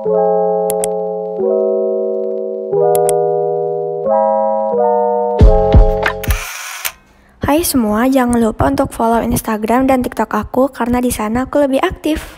Hai semua, jangan lupa untuk follow Instagram dan TikTok aku karena di sana aku lebih aktif.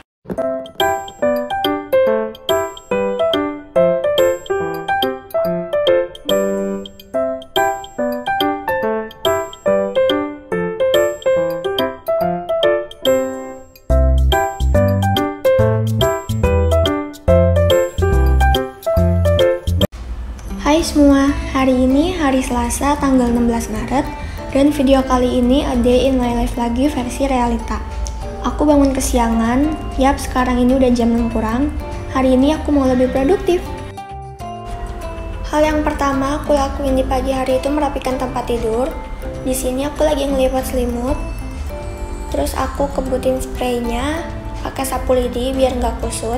Hai semua, hari ini hari Selasa tanggal 16 Maret. Dan video kali ini A Day in My Life lagi versi realita. Aku bangun kesiangan, yap sekarang ini udah jam 6 kurang. Hari ini aku mau lebih produktif. Hal yang pertama aku lakuin di pagi hari itu merapikan tempat tidur. Di sini aku lagi ngelipat selimut. Terus aku kebutin spraynya pakai sapu lidi biar nggak kusut.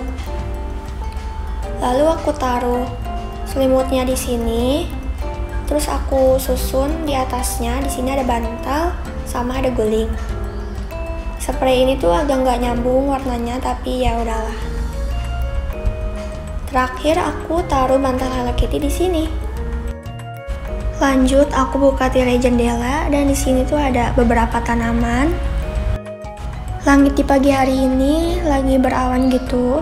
Lalu aku taruh selimutnya di sini. Terus aku susun di atasnya, di sini ada bantal sama ada guling. Spray ini tuh agak nggak nyambung warnanya, tapi ya udahlah. Terakhir aku taruh bantal Hello Kitty di sini. Lanjut aku buka tirai jendela dan di sini tuh ada beberapa tanaman. Langit di pagi hari ini lagi berawan gitu.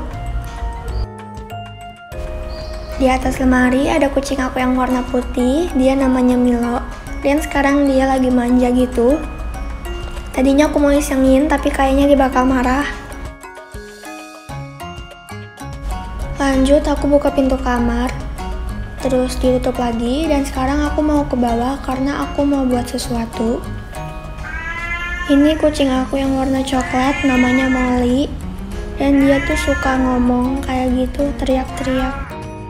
Di atas lemari ada kucing aku yang warna putih, dia namanya Milo. Dan sekarang dia lagi manja gitu. Tadinya aku mau isengin, tapi kayaknya dia bakal marah. Lanjut aku buka pintu kamar, terus ditutup lagi. Dan sekarang aku mau ke bawah karena aku mau buat sesuatu. Ini kucing aku yang warna coklat, namanya Molly. Dan dia tuh suka ngomong kayak gitu, teriak-teriak.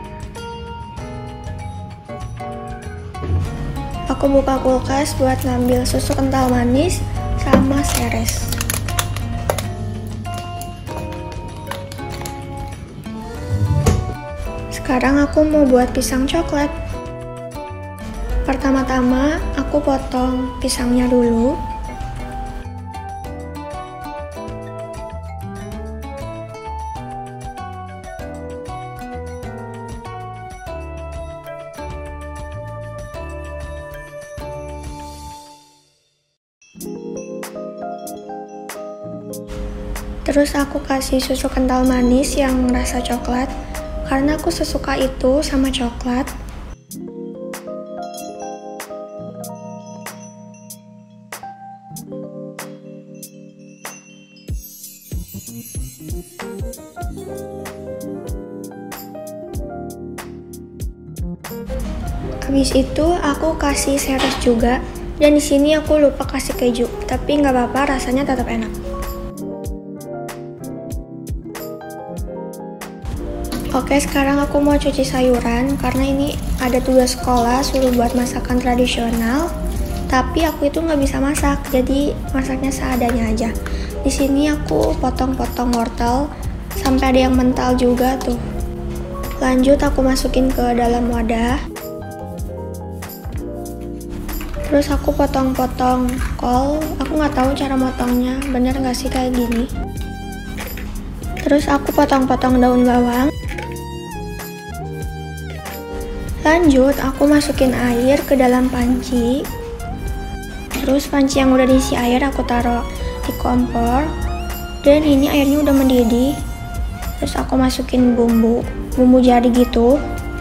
Aku buka kulkas buat ngambil susu kental manis sama seres. Sekarang aku mau buat pisang coklat. Pertama-tama aku potong pisangnya dulu. Terus aku kasih susu kental manis yang rasa coklat, karena aku sesuka itu sama coklat. Habis itu aku kasih seres juga, dan di sini aku lupa kasih keju, tapi nggak apa-apa, rasanya tetap enak. Oke, sekarang aku mau cuci sayuran karena ini ada tugas sekolah suruh buat masakan tradisional. Tapi aku itu nggak bisa masak, jadi masaknya seadanya aja. Di sini aku potong-potong wortel sampai ada yang mental juga tuh. Lanjut aku masukin ke dalam wadah. Terus aku potong-potong kol. Aku nggak tahu cara motongnya, bener nggak sih kayak gini. Terus aku potong-potong daun bawang. Lanjut, aku masukin air ke dalam panci. Terus panci yang udah diisi air aku taruh di kompor. Dan ini airnya udah mendidih. Terus aku masukin bumbu jadi gitu.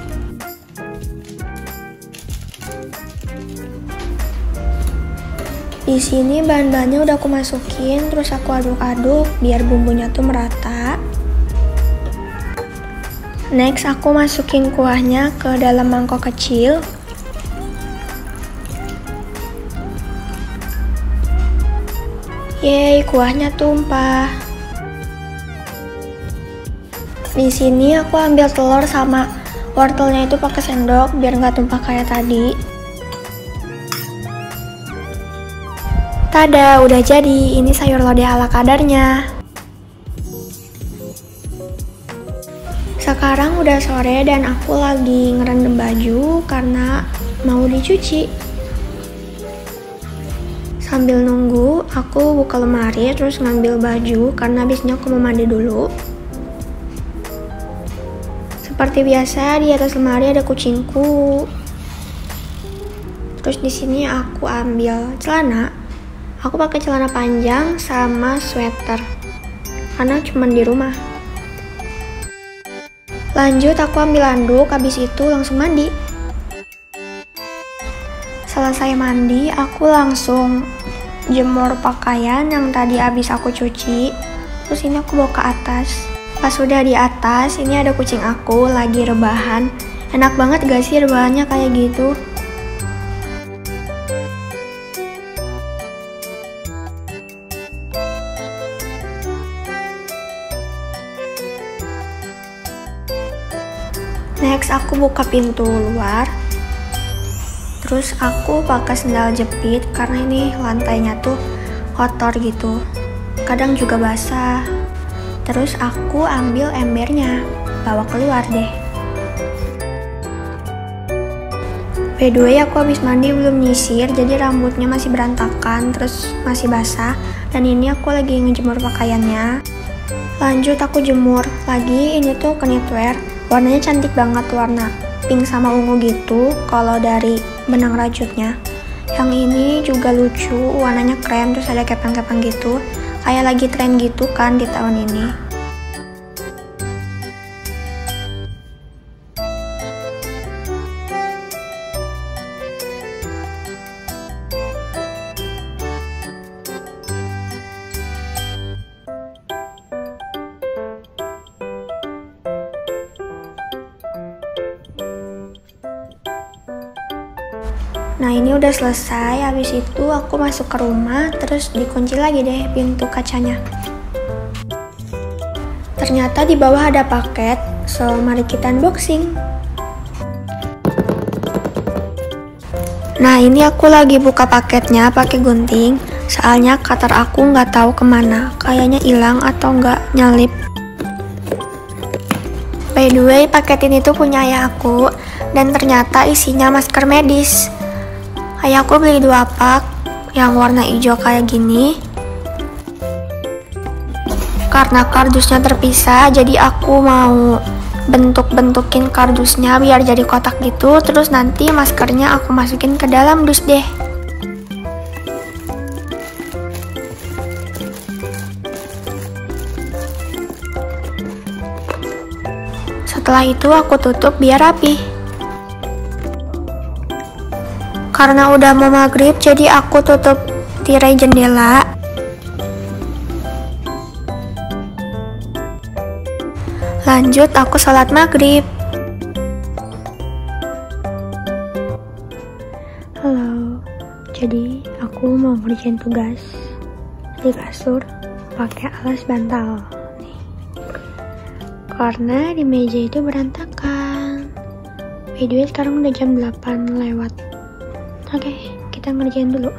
Di sini bahan-bahannya udah aku masukin, terus aku aduk-aduk biar bumbunya tuh merata. Next, aku masukin kuahnya ke dalam mangkok kecil. Yeay, kuahnya tumpah. Di sini aku ambil telur sama wortelnya itu pakai sendok biar nggak tumpah kayak tadi. Tada, udah jadi. Ini sayur lodeh ala kadarnya. Sekarang udah sore dan aku lagi ngerendam baju karena mau dicuci. Sambil nunggu, aku buka lemari terus ngambil baju karena abisnya aku mau mandi dulu. Seperti biasa, di atas lemari ada kucingku. Terus di sini aku ambil celana. Aku pakai celana panjang sama sweater karena cuma di rumah. Lanjut aku ambil handuk, habis itu langsung mandi. Selesai mandi, aku langsung jemur pakaian yang tadi habis aku cuci. Terus ini aku bawa ke atas. Pas sudah di atas, ini ada kucing aku lagi rebahan. Enak banget gak sih rebahannya kayak gitu? Next aku buka pintu luar. Terus aku pakai sendal jepit karena ini lantainya tuh kotor gitu. Kadang juga basah. Terus aku ambil embernya, bawa keluar deh. By the way, aku habis mandi belum nyisir, jadi rambutnya masih berantakan, terus masih basah. Dan ini aku lagi ngejemur pakaiannya. Lanjut aku jemur lagi, ini tuh knitwear. Warnanya cantik banget, warna pink sama ungu gitu kalau dari benang rajutnya. Yang ini juga lucu, warnanya krem, terus ada kepang-kepang gitu. Kayak lagi tren gitu kan di tahun ini. Nah ini udah selesai, habis itu aku masuk ke rumah, terus dikunci lagi deh pintu kacanya. Ternyata di bawah ada paket, so mari kita unboxing. Nah ini aku lagi buka paketnya pakai gunting, soalnya cutter aku nggak tahu kemana, kayaknya hilang atau nggak nyelip. By the way, paket ini tuh punya ayah aku, dan ternyata isinya masker medis. Ayah aku beli 2 pak yang warna hijau kayak gini. Karena kardusnya terpisah, jadi aku mau bentuk-bentukin kardusnya biar jadi kotak gitu. Terus nanti maskernya aku masukin ke dalam dus deh. Setelah itu aku tutup biar rapi. Karena udah mau maghrib, jadi aku tutup tirai jendela. Lanjut aku sholat maghrib. Halo, jadi aku mau ngerjain tugas di kasur pakai alas bantal nih. Karena di meja itu berantakan. By the way, sekarang udah jam 8 lewat. Oke, kita ngerjain dulu.